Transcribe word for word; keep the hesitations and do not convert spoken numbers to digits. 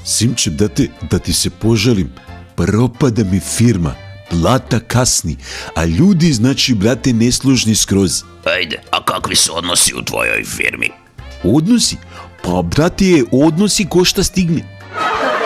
Simče, da, te, da ti se poželim, propada mi firma, plata kasni, a ljudi, znači, brate, neslužni skroz. Ajde, a kakvi su odnosi u tvojoj firmi? Odnosi? Pa, brate, odnosi ko šta stigne.